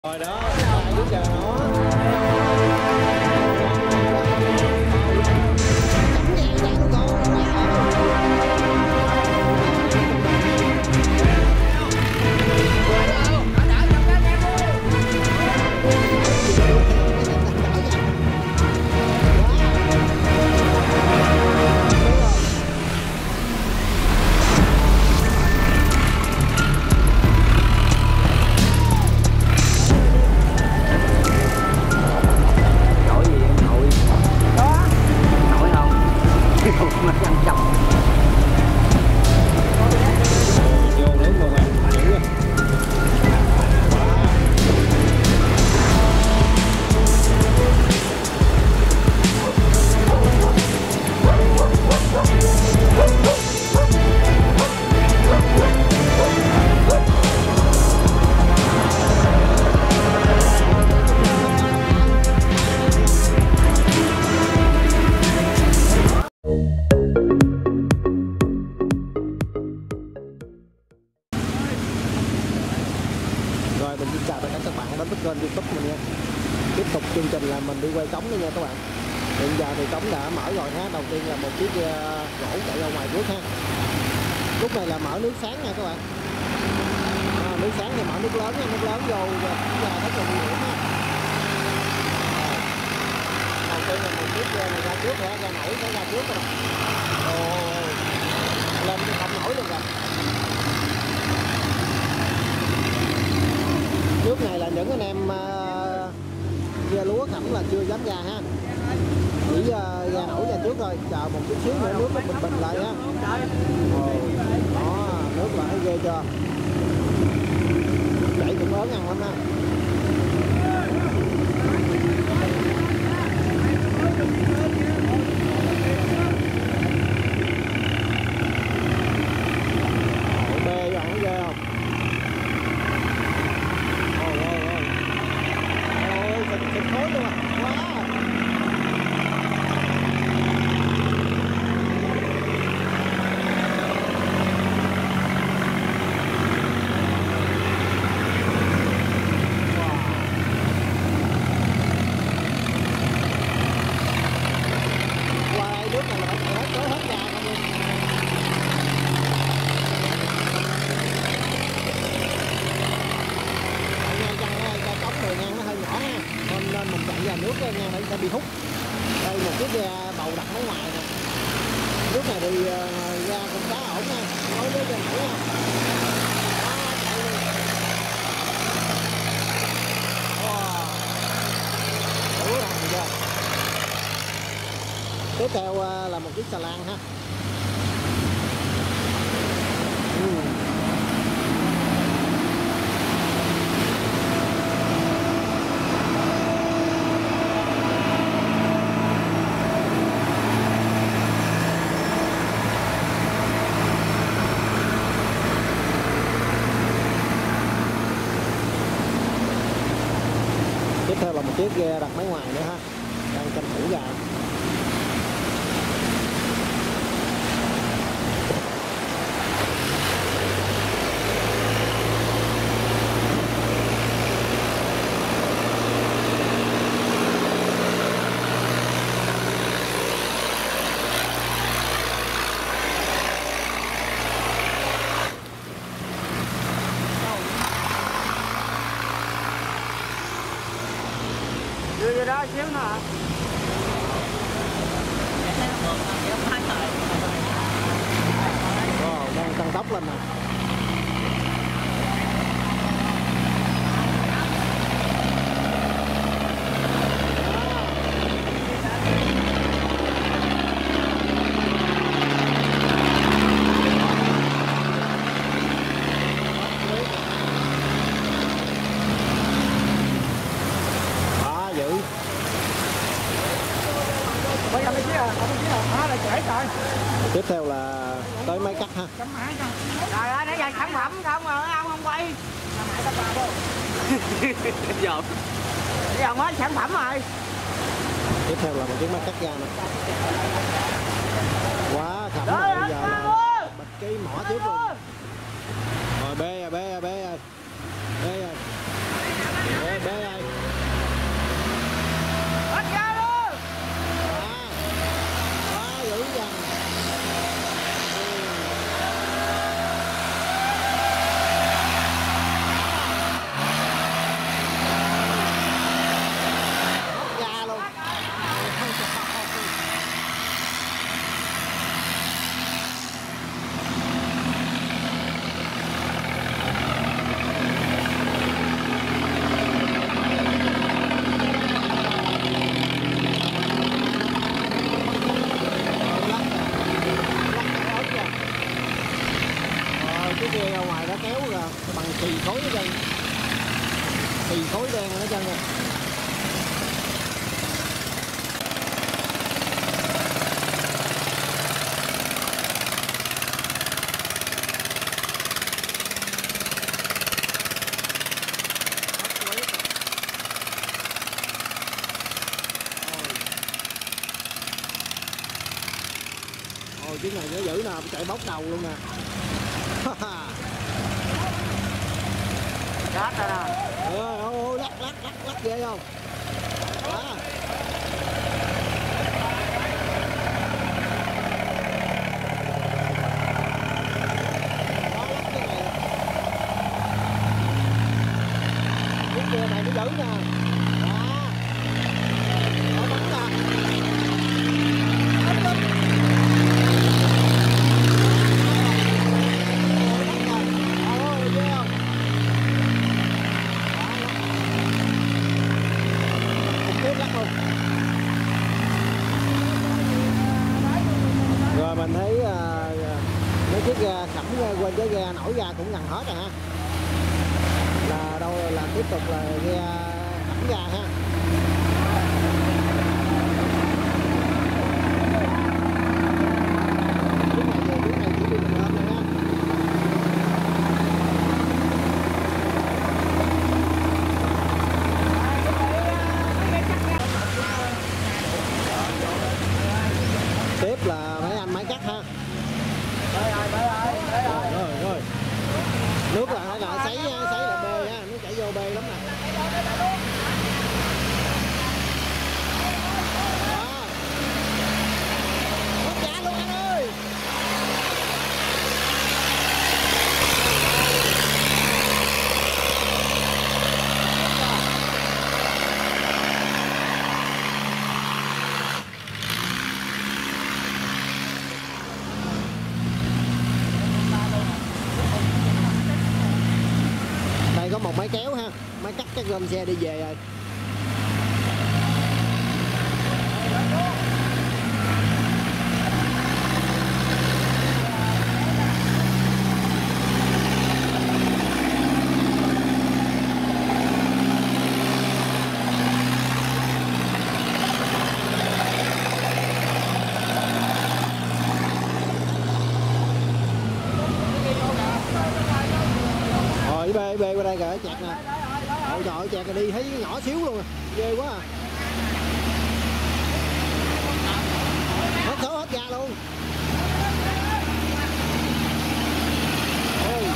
Rồi đó, lại trước giờ nó. Rồi mình xin chào tất cả các bạn đến với kênh YouTube mình nha. Tiếp tục chương trình là mình đi quay cống đây nha các bạn. Hiện giờ thì cống đã mở rồi ha. Đầu tiên là một chiếc gỗ chạy ra ngoài trước ha. Lúc này là mở nước sáng nha các bạn. Nước sáng thì mở nước lớn nha, nước lớn vô và rất là nguy hiểm ha. Đầu tiên là một chiếc này ra trước ra nổi nó ra trước các bạn. Lên thì không nổi luôn rồi. Nước này là những anh em ghe lúa khẩm là chưa dám ra ha, chỉ ra nổi ra trước thôi, chờ một chút xíu nữa nước nó bình bình lại ha. Đó, nước là thấy ghê chưa, chảy cũng ớn ăn lắm ha. Bê rồi nó ghê không? Thịt khối luôn à. Wow. Qua nước này là phải hết ra không luôn. Cống này ngang nó hơi nhỏ ha, nên mình chạy ra nước ngang này sẽ bị hút. Đây một cái ghe bầu đặt ở ngoài nè, nước này thì ra cũng khá ổn nha, nói với ghe nổi nha. Tiếp theo là một chiếc xà lan ha. Tiếp theo là một chiếc ghe đặt máy ngoài nữa ha, đang tranh thủ ra. Đưa vô đó xíu nữa. Đang tăng tốc lên nè. Tiếp theo là tới máy cắt ha. Trời ơi, để dành sản phẩm không rồi ông không quay. Giờ mới sản phẩm rồi. Tiếp theo là một chiếc máy cắt ra nè. Quá khẩm rồi, bây giờ là bịch cái mỏ trước luôn. Rồi bê rồi. Bê rồi. khối đen ở chân nè. Ôi chiếc này nó dữ nè, chạy bốc đầu luôn nè. Chết rồi nè. Ôi lắc ghê không? Đó. Chiếc kia này nó dữ nè. Đó. Nó bắn nè. Rồi mình thấy mấy chiếc ga khẩm quên cái ga nổi ra cũng gần hết rồi ha. Là đâu là tiếp tục là ga khẩm ga ha. Chiếc này chỉ đi mình lên thôi ha. Tiếp là mấy anh máy cắt ha. Rồi. Nước là sấy là bê ha, nó chảy vô bê lắm nè. Đó. Hút trả luôn anh ơi. Đây có một máy kéo ha, máy cắt cái gom xe đi về rồi. Bê qua đây kìa, chẹt nè. Ôi trời ơi, chẹt rồi đi thấy nhỏ xíu luôn à. Ghê quá à. Hết số hết ga luôn. Ôi.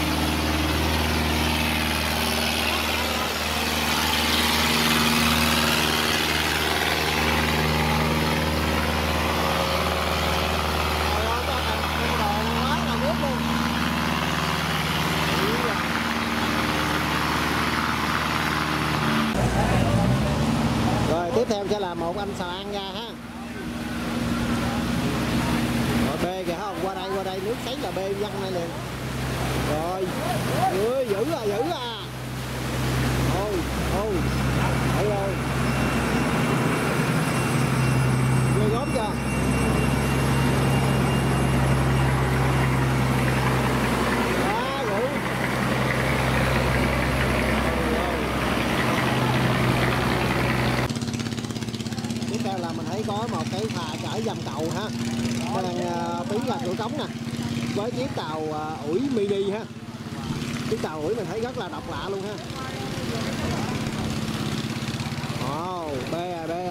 Tiếp theo sẽ là một anh xà lan ra ha. Rồi bê kìa không, qua đây nước sấy là bê văng này liền. Rồi dữ à. Ôi thấy rồi. Ghê gớm chưa. Là mình thấy có một cái phà chở dầm cầu ha, đang tiến ra cửa cống nè, với chiếc tàu ủi mini ha. Chiếc tàu ủi mình thấy rất là độc lạ luôn ha. Bê rồi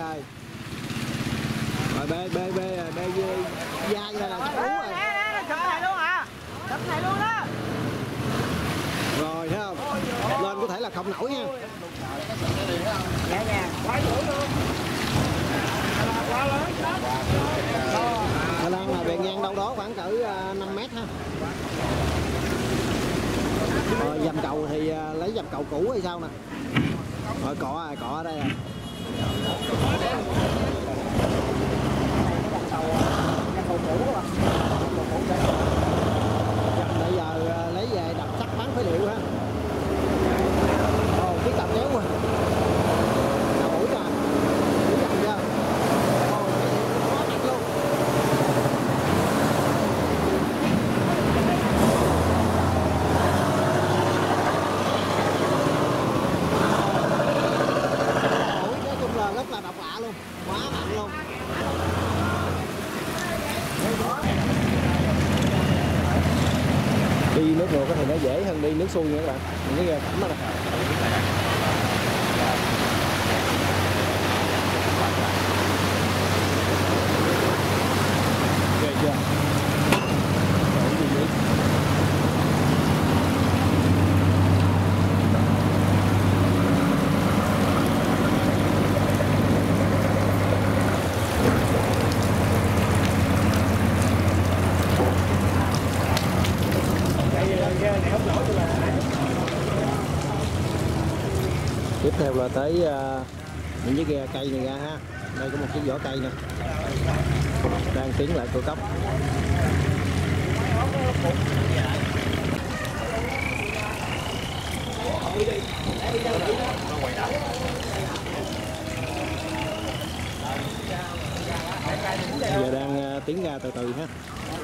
da ra là chắc ú rồi. Chụp này luôn hả? Chụp này luôn đó. Rồi thấy không, lên có thể là không nổi nha. Nhẹ nhàng quá dữ luôn. Xà lan là bề ngang đâu đó khoảng cỡ 5 mét ha. Rồi dầm cầu thì lấy dầm cầu cũ hay sao nè. Rồi cọ ở đây à. Dầm bây giờ lấy về đập sắt bán phế liệu ha. Ồ, chiếc tàu kéo quá. Tàu ủi à. Dầm chưa? nước xuôi nha các bạn, những cái ghe cẩm đó nè. Ghê chưa? Ổn gì vậy? Tiếp theo là tới những cái ghe cây này ra ha. Đây có một cái vỏ cây nè, đang tiến lại cửa cốc. Giờ đang tiến ra từ từ ha.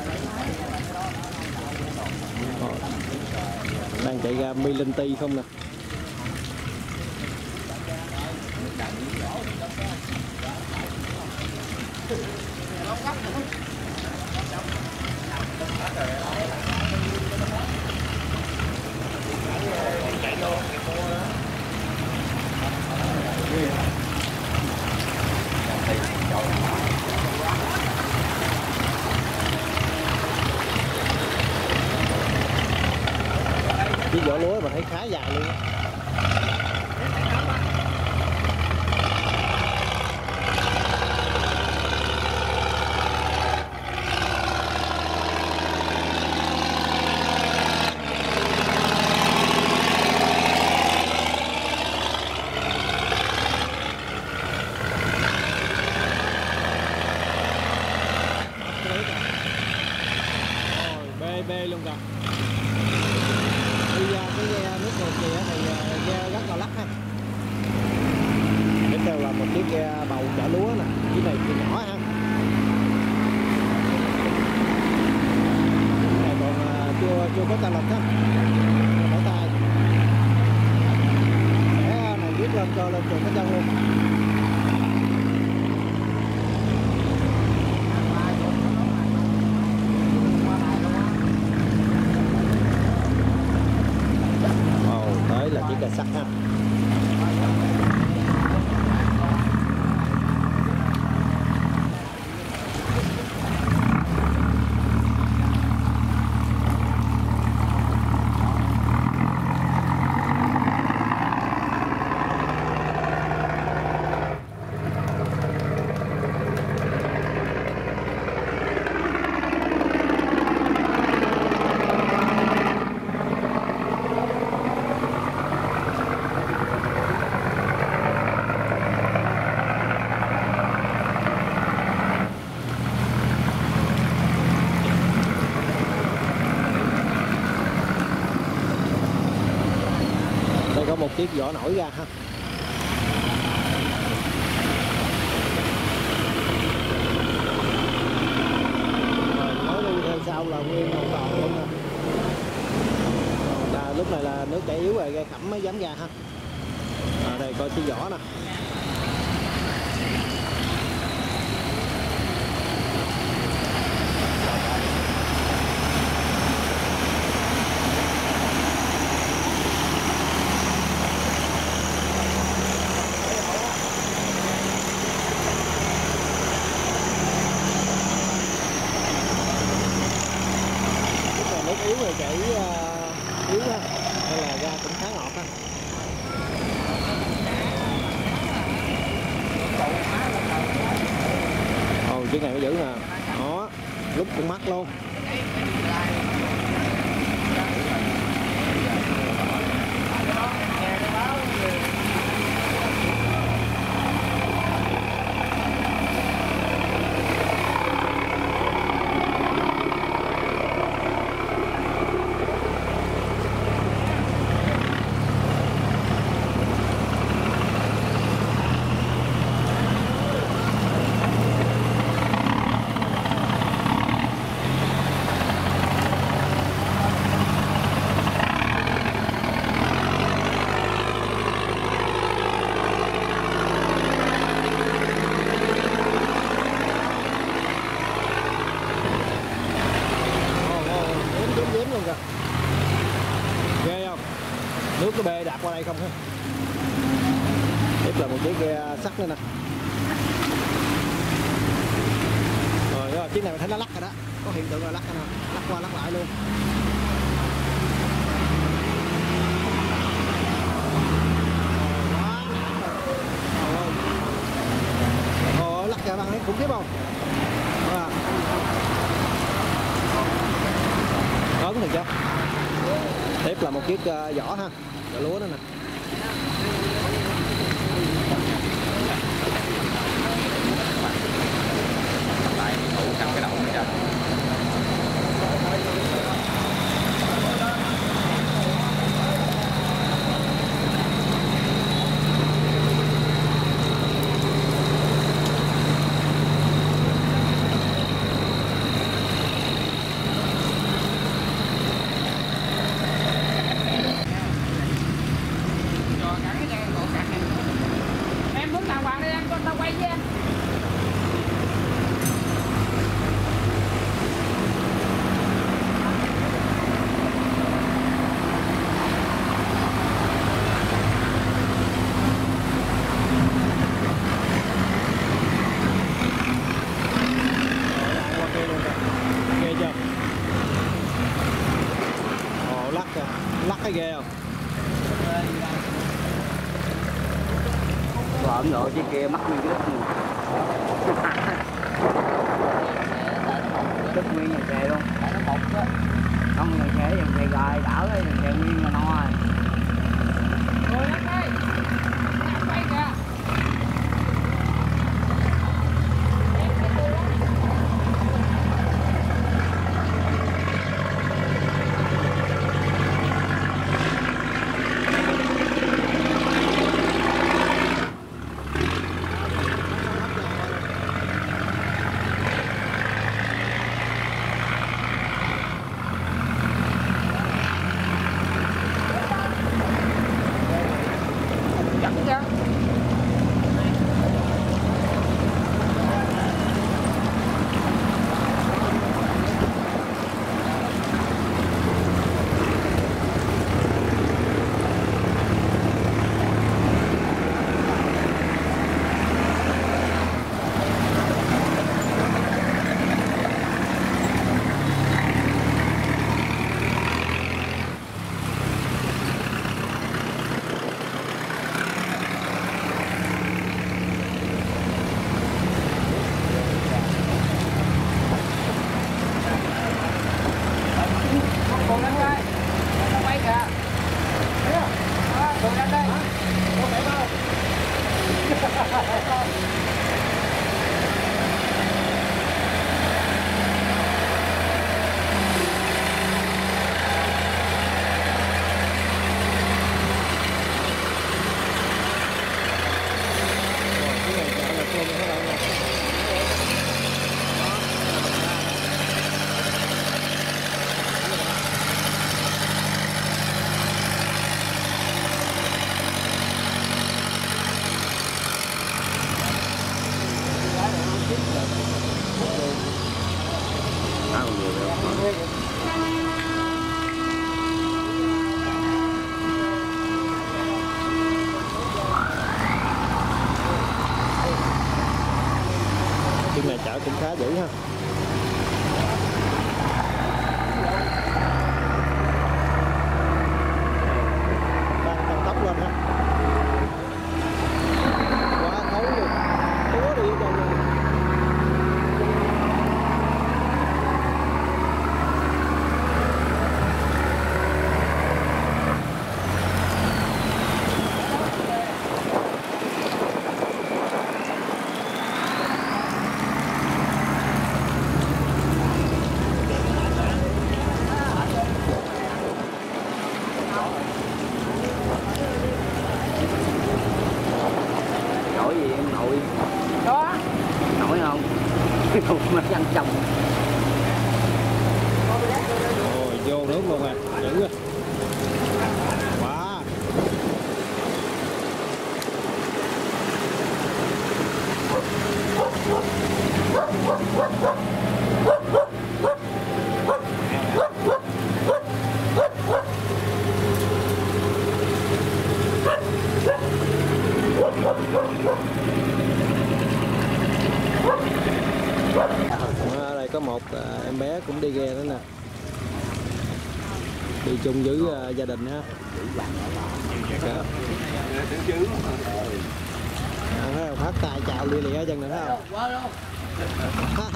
Đang chạy ra Milinti không nè. Cái vỏ lúa mà thấy khá dài luôn á. Bê luôn kìa. Đi ra cái ghe nước ngược kìa thì ghe rất là lắc ha. Tiếp theo là một chiếc ghe bầu chở lúa nè, chiếc này thì nhỏ ha. Cái này còn chưa có ta lực ha. Bỏ tay. Để này viết lên cho lên trường cái chân luôn. Tới là chiếc ghe sắt ha. Có một chiếc vỏ nổi ra ha. Rồi nói đi theo sau là nguyên một đoạn luôn nè. Là lúc này là nước chảy yếu rồi, ghe khẩm mới dám ra ha. Đây coi chiếc vỏ nè. Yếu rồi chảy yếu ha, hay là ra cũng khá ngọt ha. Ồ, chiếc này mới dữ nè, đó, lúc cũng mắc luôn. quay không ha. Tiếp là một chiếc ghe sắt nữa nè. Rồi chiếc này mình thấy nó lắc rồi đó, có hiện tượng là lắc nè, lắc qua lắc lại luôn. Lắc kìa bạn thấy khủng khiếp không? Ớn được chưa? Tiếp là một chiếc giỏ ha, giỏ lúa nữa nè. Lại tụ cắm cái đầu này ra. Em muốn đàng hoàng đi em, con tao quay với em. Ghê chưa? Lắc kìa, lắc cái ghê không? Ấn độ chiếc kia mắc nguyên cái đất nguyên nhà xe luôn, tại nó bột á, không nhà xe dòng xe rồi đảo cái nhà xe nguyên là no rồi. Rồi lên đây, quay kìa. Chiếc này chở cũng khá dữ ha. Đang tăng tốc lên ha. Quá thấu luôn. Túa đi đâu luôn. Nổi gì em nội? Đó. Nổi không? Cái cục mà văn chồng. Rồi vô nước luôn à, dữ à. Quá. Ở đây có một em bé cũng đi ghe nữa nè, đi chung với gia đình ha. Thấy không? Phát tay chào lia lịa chân nữa thấy không?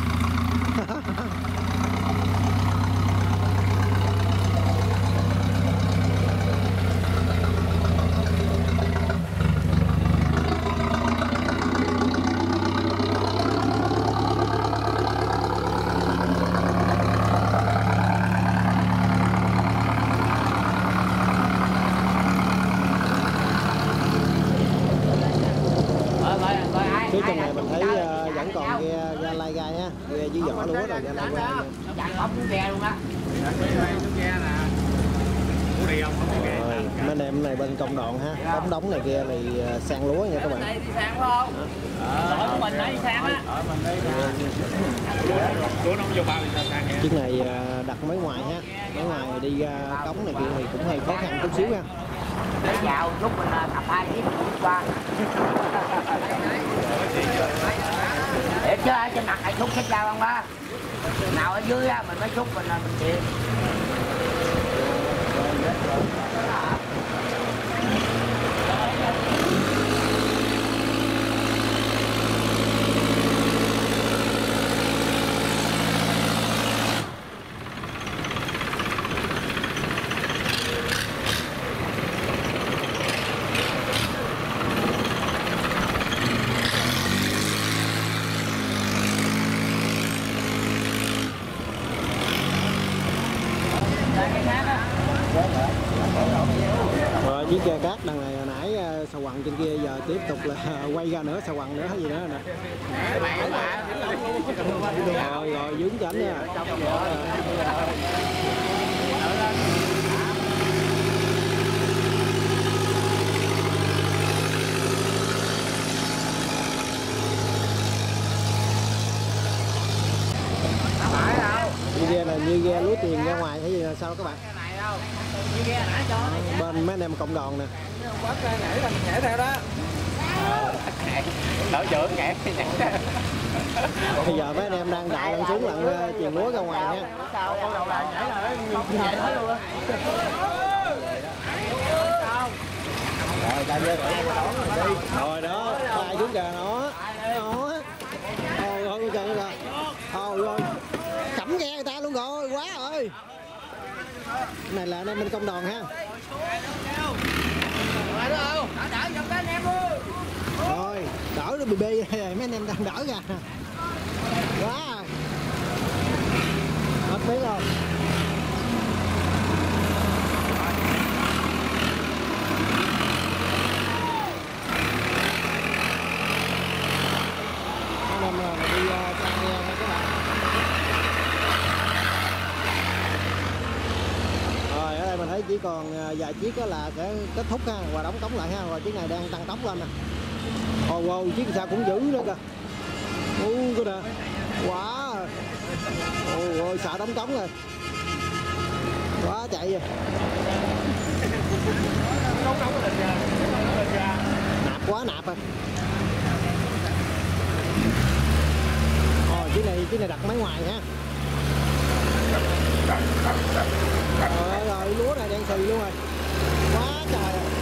Phía trong này mình thấy vẫn còn ghe lai gai ha, ghe dưới vỏ lúa rồi, ghe lai gai. Mấy anh em này bên công đoạn ha, đóng này kia thì sang lúa nha các bạn. Chiếc này đặt máy ngoài ha, máy ngoài đi ra cống này kia thì cũng hơi khó khăn chút xíu ha. Để vào lúc mình tập 2 tiếng qua. Để chứ trên mặt này xúc xích dao không ba. Nào ở dưới á mình mới xúc mình chịu. Rồi chiếc ghe cát đằng này hồi nãy sào quằn trên kia, giờ tiếp tục là quay ra nữa sào quằn nữa hay gì nữa nè. Rồi dướng chảnh nha. Ghe này như ghe lúa tiền ra ngoài hay gì là sao các bạn? Bên mấy anh em cộng đoàn nè. Bây giờ mấy anh em đang đại lăn xuống lặn chuyền lúa ra ngoài nha. Rồi đó, tay xuống kìa nó. Thôi trời ơi. Thôi rồi. Cắm ghe người ta luôn rồi, quá rồi. Cái này là anh em bên công đoàn ha. Rồi, đỡ nó bị bê mấy anh em đang đỡ ra. Quá. Hết phí rồi. Anh em đi sang ghe nha các bạn. Rồi ở đây mình thấy chỉ còn vài chiếc đó là sẽ kết thúc ha, và đóng cống lại ha, rồi chiếc này đang tăng tốc lên nè. Wow, chiếc sao cũng dữ nữa kìa. Cái nè. Quá. Ôi sợ đóng cống rồi. Quá chạy rồi. Nạp quá nạp rồi. Chiếc này đặt máy ngoài ha. Rồi lúa này đang xì luôn rồi. Quá trời rồi.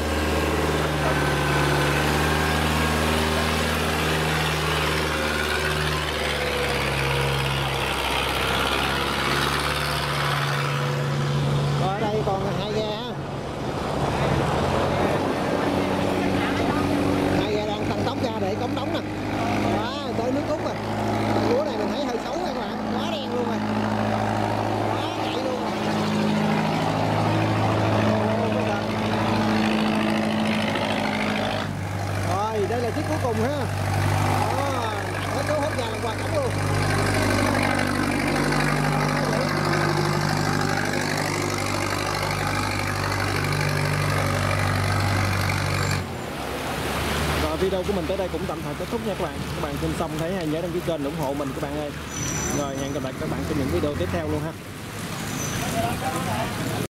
Rồi ở đây còn 2 ghe ha. 2 ghe đang tăng tốc ra để cống đóng nè. Quá tới nước cúng rồi. Lúa này mình thấy hơi xấu nha các bạn, quá đen luôn rồi. Quá chạy luôn rồi. Rồi đây là chiếc cuối cùng ha. Đó, hết số hết nhà là qua cống luôn. Rồi video của mình tới đây cũng tạm thời kết thúc nha các bạn. Các bạn xem xong thấy hay nhớ đăng ký kênh ủng hộ mình các bạn ơi. Rồi hẹn gặp lại các bạn trong những video tiếp theo luôn ha.